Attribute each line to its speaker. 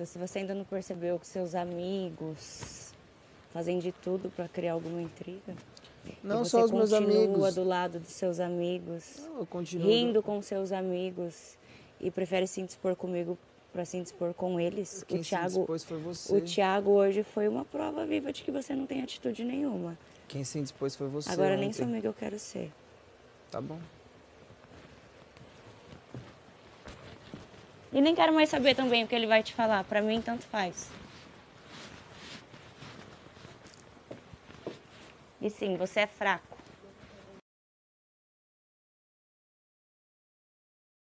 Speaker 1: nada, se você ainda não percebeu que seus amigos fazem de tudo pra criar alguma intriga,
Speaker 2: Não
Speaker 1: e você
Speaker 2: só os meus amigos.
Speaker 1: continua do lado dos seus amigos,
Speaker 2: Não, eu continuo
Speaker 1: rindo com seus amigos e prefere se indispor comigo pra se indispor com eles.
Speaker 2: Quem se indispôs foi você.
Speaker 1: O Thiago hoje foi uma prova viva de que você não tem atitude nenhuma.
Speaker 2: Quem se indispôs foi você.
Speaker 1: Agora
Speaker 2: ontem.
Speaker 1: nem sua amiga eu quero ser.
Speaker 2: Tá bom.
Speaker 1: E nem quero mais saber também o que ele vai te falar. Pra mim, tanto faz. E sim, você é fraco.